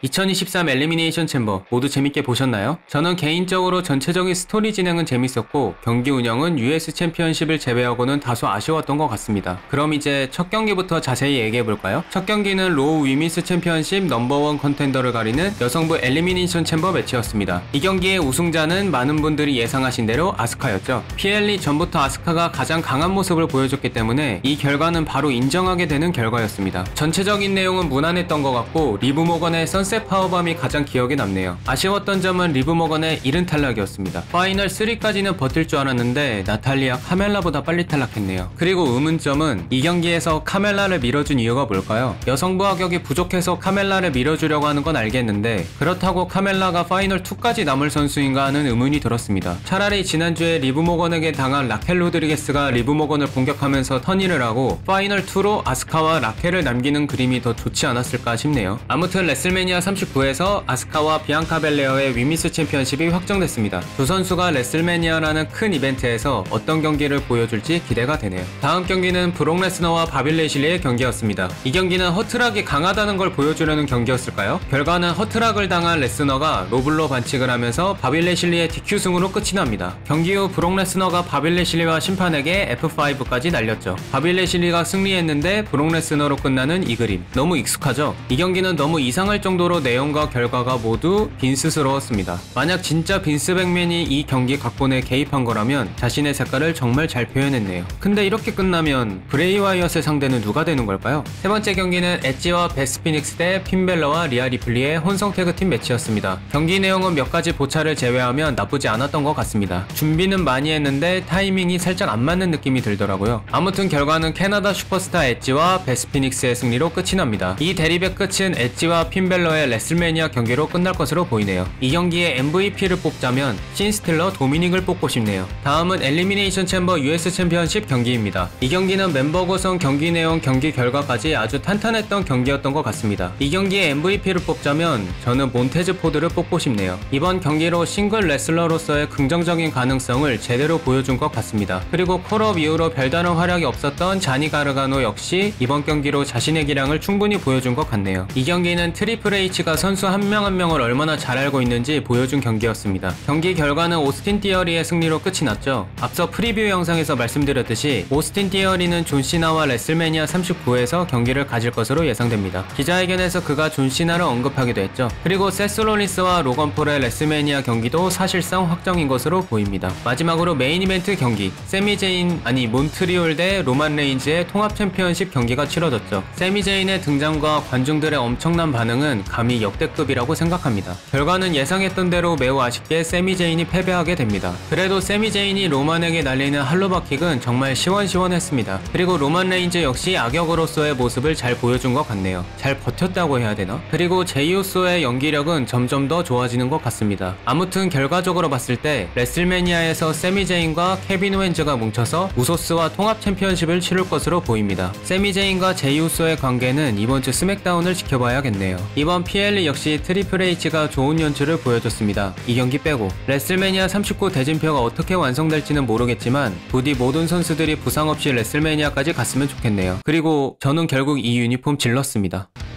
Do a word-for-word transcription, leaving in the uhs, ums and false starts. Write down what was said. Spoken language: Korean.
이천이십삼 엘리미네이션 챔버 모두 재밌게 보셨나요? 저는 개인적으로 전체적인 스토리 진행은 재밌었고 경기 운영은 유에스 챔피언십을 제외하고는 다소 아쉬웠던 것 같습니다. 그럼 이제 첫 경기부터 자세히 얘기해볼까요? 첫 경기는 로우 위미스 챔피언십 넘버원 컨텐더를 가리는 여성부 엘리미네이션 챔버 매치였습니다. 이 경기의 우승자는 많은 분들이 예상하신 대로 아스카였죠. 피엘이 전부터 아스카가 가장 강한 모습을 보여줬기 때문에 이 결과는 바로 인정하게 되는 결과였습니다. 전체적인 내용은 무난했던 것 같고 리브 모건의 선셋 파워밤이 가장 기억에 남네요. 아쉬웠던 점은 리브 모건의 이른 탈락이었습니다. 파이널 삼까지는 버틸 줄 알았는데 나탈리아 카멜라보다 빨리 탈락했네요. 그리고 의문점은 이 경기에서 카멜라를 밀어준 이유가 뭘까요? 여성부 하격이 부족해서 카멜라를 밀어주려고 하는 건 알겠는데 그렇다고 카멜라가 파이널 이까지 남을 선수인가 하는 의문이 들었습니다. 차라리 지난주에 리브 모건에게 당한 라켈 로드리게스가 리브 모건을 공격하면서 턴인을 하고 파이널 이로 아스카와 라켈을 남기는 그림이 더 좋지 않았을까 싶네요. 아무튼 레슬매니아 삼십구에서 아스카와 비앙카 벨레어의 위미스 챔피언십이 확정됐습니다. 두 선수가 레슬매니아라는 큰 이벤트에서 어떤 경기를 보여줄지 기대가 되네요. 다음 경기는 브록 레스너와 바빌 레실리의 경기였습니다. 이 경기는 허트락이 강하다는 걸 보여주려는 경기였을까요? 결과는 허트락을 당한 레스너가 로블로 반칙을 하면서 바빌 레실리의 디큐승으로 끝이 납니다. 경기 후 브록 레스너가 바빌 레실리와 심판에게 에프 파이브까지 날렸죠. 바빌 레실리가 승리했는데 브록 레스너로 끝나는 이 그림 너무 익숙하죠? 이 경기는 너무 이상할 정도로 내용과 결과가 모두 빈스스러웠습니다. 만약 진짜 빈스 백맨이 이 경기 각본에 개입한 거라면 자신의 색깔을 정말 잘 표현했네요. 근데 이렇게 끝나면 브레이 와이엇의 상대는 누가 되는 걸까요? 세 번째 경기는 엣지와 베스 피닉스 대 핀벨러와 리아 리플리의 혼성 태그팀 매치였습니다. 경기 내용은 몇 가지 보차를 제외하면 나쁘지 않았던 것 같습니다. 준비는 많이 했는데 타이밍이 살짝 안 맞는 느낌이 들더라고요. 아무튼 결과는 캐나다 슈퍼스타 엣지와 베스 피닉스의 승리로 끝이 납니다. 이 대립의 끝은 엣지와 핀벨러의 레슬매니아 경기로 끝날 것으로 보이네요. 이 경기의 엠브이피를 뽑자면 신스틸러 도미닉을 뽑고 싶네요. 다음은 엘리미네이션 챔버 유에스 챔피언십 경기입니다. 이 경기는 멤버 구성, 경기 내용, 경기 결과까지 아주 탄탄했던 경기였던 것 같습니다. 이 경기의 엠브이피를 뽑자면 저는 몬테즈 포드를 뽑고 싶네요. 이번 경기로 싱글 레슬러로서의 긍정적인 가능성을 제대로 보여준 것 같습니다. 그리고 콜업 이후로 별다른 활약이 없었던 자니 가르가노 역시 이번 경기로 자신의 기량을 충분히 보여준 것 같네요. 이 경기는 트리플 H가 선수 한 명 한 명을 얼마나 잘 알고 있는지 보여준 경기였습니다. 경기 결과는 오스틴 티어리의 승리로 끝이 났죠. 앞서 프리뷰 영상에서 말씀드렸듯이 오스틴 티어리는 존 시나와 레슬매니아 삼십구에서 경기를 가질 것으로 예상됩니다. 기자회견에서 그가 존 시나를 언급하기도 했죠. 그리고 세스 롤린스와 로건 폴의 레슬매니아 경기도 사실상 확정인 것으로 보입니다. 마지막으로 메인 이벤트 경기, 세미 제인 아니 몬트리올 대 로만 레인즈의 통합 챔피언십 경기가 치러졌죠. 세미 제인의 등장과 관중들의 엄청난 반응은 감히 역대급이라고 생각합니다. 결과는 예상했던 대로 매우 아쉽게 세미 제인이 패배하게 됩니다. 그래도 세미 제인이 로만에게 날리는 할로바킥은 정말 시원시원했습니다. 그리고 로만 레인즈 역시 악역으로서의 모습을 잘 보여준 것 같네요. 잘 버텼다고 해야 되나? 그리고 제이우소의 연기력은 점점 더 좋아지는 것 같습니다. 아무튼 결과적으로 봤을 때 레슬매니아에서 세미 제인과 케빈 웬즈가 뭉쳐서 우소스와 통합 챔피언십을 치를 것으로 보입니다. 세미 제인과 제이우소의 관계는 이번 주 스맥다운을 지켜봐야겠네요. 이번 피엘이 역시 트리플 H가 좋은 연출을 보여줬습니다. 이 경기 빼고 레슬매니아 삼십구 대진표가 어떻게 완성될지는 모르겠지만 부디 모든 선수들이 부상 없이 레슬매니아까지 갔으면 좋겠네요. 그리고 저는 결국 이 유니폼 질렀습니다.